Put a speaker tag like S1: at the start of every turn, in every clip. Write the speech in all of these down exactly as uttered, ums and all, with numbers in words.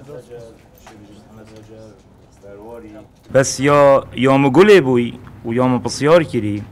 S1: بس یا یا مگوله بوی و یا مبسیار کری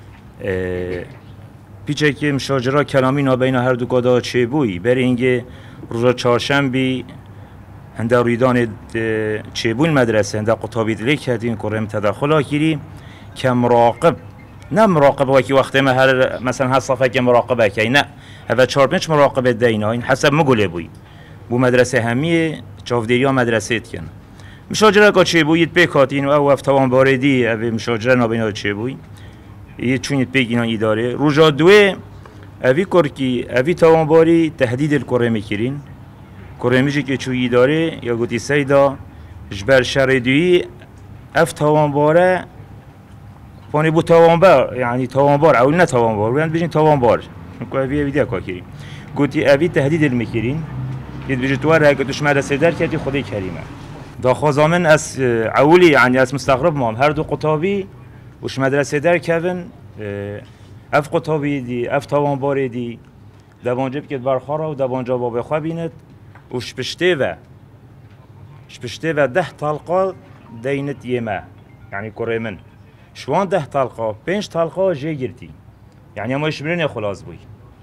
S1: پیچه که مشاجره کلامی نابینا هر دو کادا چه بوی بر اینکه روزا چهارشنبه هنده رویدان چه بوی مدرسه هنده قطابی دلی کردیم کرم تداخل کری که مراقب نه مراقب وقتی وقتی ما هر مثلا هر صفحه که مراقبه کی نه هوا چهار پنج مراقبه دینا این حسب مگوله بوی بو مدرسه همیه چاودیریا مدرسه کن مشاجره کا چه بوید بکاتین و او افتوان باردی او مشاجره نابینا چه بوی یه چونیت بگینا اداره روزا دوه اوی کرکی اوی توان باری تهدید الکره میکرین کره میشه که چوی اداره یا گوتی سیدا جبر شردی اف توان باره فانی بو توان بار یعنی توان بار اول نه توان بار بیان بجین توان بار که اوی اوی دیا کاری گوتی اوی تهدید المیکرین یه بجی تو راه که توش مدرسه در کردی خدای کریمه داخل زمان از اولی یعنی از مستغرب مام هر دو قطابی وش مدرسه در کردن اف قطابی دی اف توان بار دی دوانجه بکت برخارا و دوانجا بابه خواه بیند وش پشته و ش پشته و ده طلقه دینت یمه یعنی کره من شوان ده طلقه پنج طلقه جه گرتی یعنی اما اشبرین خلاص بوی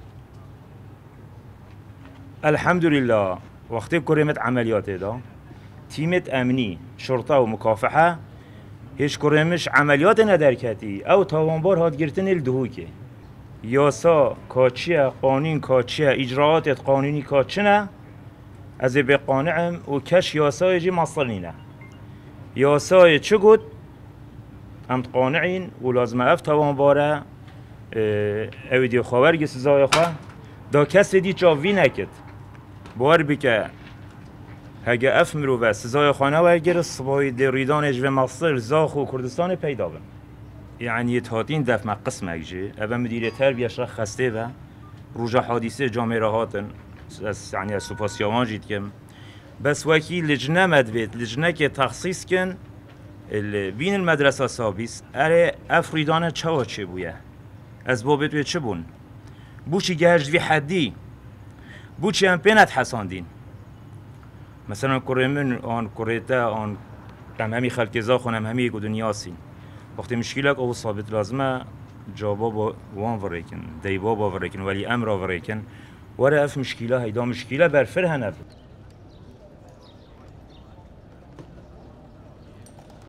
S1: الحمدلله وقتی کرمت عملیات دا تیمت امنی شرطه و مکافحه هیچ کرمش عملیات ندر کتی او توانبار هات گرتن الدهوکه یاسا کاچیه قانون کاچیه اجراعات قانونی کاچنه از به قانعم و کش یاسای جی مصلینه یاسای چه گود هم قانعین و لازم اف توانباره او دی خواهر سزای خواه دا کس دی چاوی نکد بار بکه هگه اف مرو و سزای خانه و اگر صبای دریدان اجوه مصر زاخ و کردستان پیدا بن یعنی تاتین دف ما قسم اگجه اول مدیر تربیش را خسته و روژا حادثه جامعه راهاتن یعنی از سپاسیاوان جید کم بس وکی لجنه مدوید لجنه که تخصیص کن بین المدرسه سابیس اره افریدان چه و چه بویه از بابت و چه بون بوچی گهج وی حدی بوچی هم پینت حساندین مثلا کرمن آن کریتا آن هم همی خلق زاخون هم همی دنیاسین وقتی مشکلک او ثابت لازمه جوابا با وان ورکن دیبا با ورکن ولی امر ورکن وره اف مشکله هیدا مشکله برفر هنب